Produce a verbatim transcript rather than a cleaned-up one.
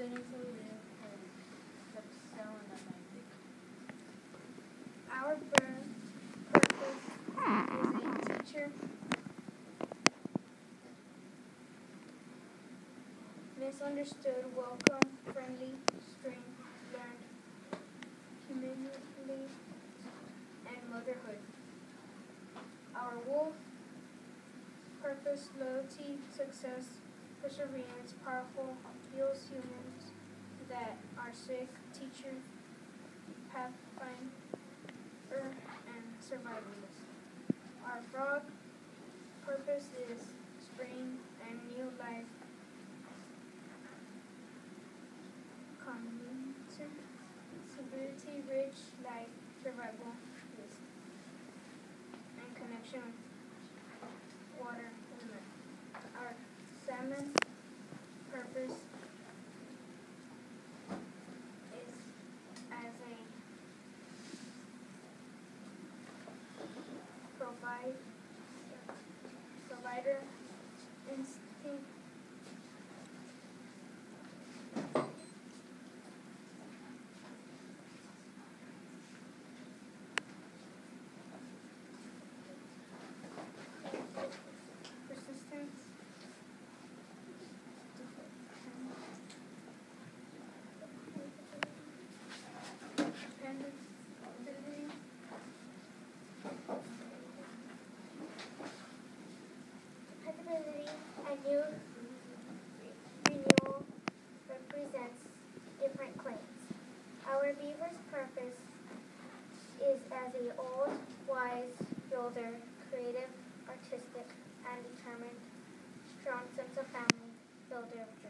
sustainably live and excel in the Atlantic. Our birth purpose is a teacher, misunderstood, welcome, friendly, strength, learned, humility, and motherhood. Our wolf purpose, loyalty, success, perseverance, powerful, heals humans that are sick, teacher, pathfinder, and survivalist. Our frog purpose is spring and new life, community, rich life, survival, and connection with water and land. Our salmon purpose is as a provide, provider, instinct, persistence, dependability, Dependability and new renewal represents different claims. Our beaver's purpose is as a old, wise builder, creative, artistic, and determined, strong sense of family, builder of